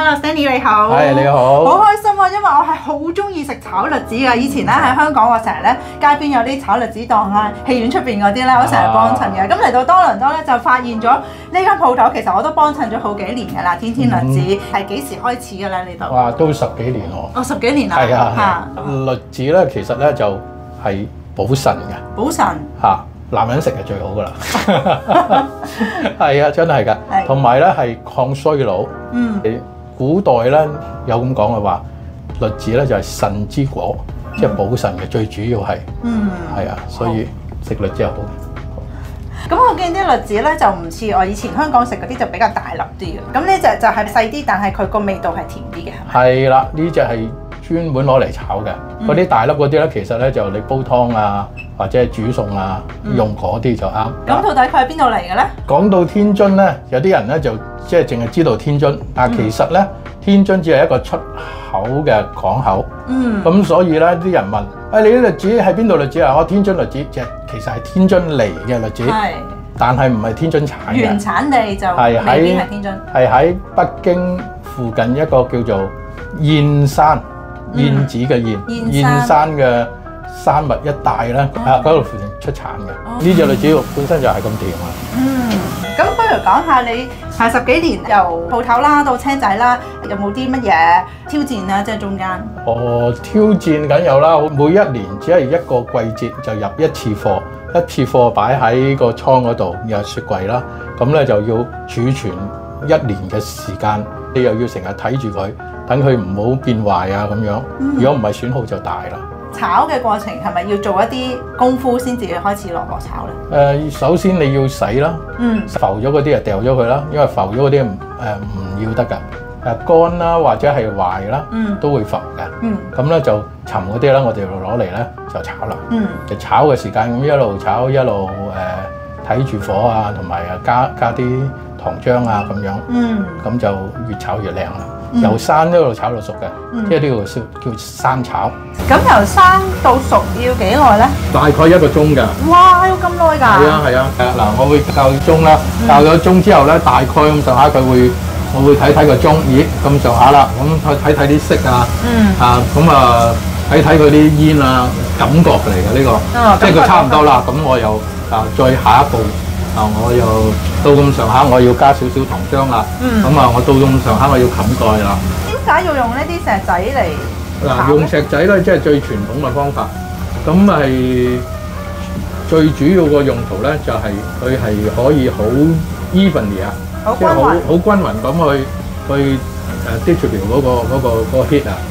Hello，Stanley 你好。 係你好。 好開心啊，因為我係好中意食炒栗子㗎。以前咧喺香港，我成日咧街邊有啲炒栗子檔啊，戲院出邊嗰啲咧，我成日幫襯嘅。咁嚟到多倫多咧，就發現咗呢間鋪頭，其實我都幫襯咗好幾年㗎啦。天天栗子係幾時開始㗎咧？呢度？ 哇，都10幾年喎。 哦，10幾年啦。 係啊。栗子咧，其實咧就係補腎嘅。補腎。 嚇，男人食係最好㗎啦。係啊，真係㗎。同埋咧係抗衰老。古代咧有咁講嘅話，栗子咧就係腎之果，即係補腎嘅，最主要係。係啊，所以食栗子係好嘅。 咁我見啲栗子咧就唔似我以前香港食嗰啲就比較大粒啲嘅，咁呢隻就係細啲，但係佢個味道係甜啲嘅，係咪？ 係啦，呢隻係專門攞嚟炒嘅。嗰啲大粒嗰啲咧，其實咧就你煲湯啊，或者係煮餸啊，用嗰啲就啱。 咁到底佢喺邊度嚟嘅咧？ 講到天津咧，有啲人咧就即係淨係知道天津，但係其實咧天津只係一個出口嘅港口。咁所以咧啲人問：你啲栗子喺邊度栗子啊？我天津栗子，其實係天津嚟嘅栗子。係。但係唔係天津產嘅。 原產地就未必係天津。係喺北京附近一個叫做燕山。燕子嘅燕山嘅山脈一帶咧，嗰度附近出產嘅。呢隻栗子本身就係咁甜啊。 咁不如講下你係10幾年由鋪頭啦到車仔啦，有冇啲乜嘢挑戰啊？即係中間。挑戰梗有啦，每一年只係一個季節就入一次貨，一次貨擺喺個倉嗰度，有雪櫃啦。咁咧就要儲存1年嘅時間，你又要成日睇住佢。等佢唔好變壞啊咁樣，如果唔係損耗就大啦。 炒嘅過程係咪要做一啲功夫先至開始落鑊炒咧？ 首先你要洗啦，浮咗嗰啲就掉咗佢啦，因為浮咗嗰啲唔要得㗎。乾啦或者係壞啦，都會浮嘅。咁咧就沉嗰啲咧，我哋攞嚟咧就炒啦。就炒嘅時間咁一路炒一路睇住火啊，同埋加啲糖漿啊咁樣。咁就越炒越靚啦。由生一路炒到熟嘅，即係呢個叫生炒。 咁由生到熟要幾耐咧？ 大概1個鐘㗎。 哇，要咁耐㗎？ 係啊。嗱，我會校鐘啦，校咗鐘之後咧，大概咁上下我會睇睇個鐘，咦咁上下啦，咁睇睇啲色啊，咁啊睇睇佢啲煙啊，感覺嚟嘅呢個，即係佢差唔多啦，咁我又再下一步。我又到咁上下，我要加少少糖漿啦。咁我到咁上下，我要冚蓋啦。 點解要用呢啲石仔嚟？ 嗱，用石仔咧，即係最傳統嘅方法。咁係最主要個用途咧，就係佢係可以好 evenly 啊，即係好均勻咁去distribute 嗰個 heat 啊。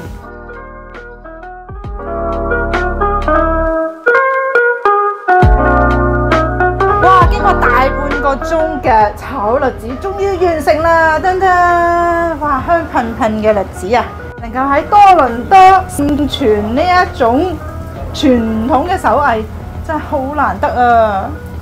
大半個鐘嘅炒栗子終於完成啦！噔噔，哇，香噴噴嘅栗子啊，能夠喺多倫多盛傳呢一種傳統嘅手藝，真係好難得啊！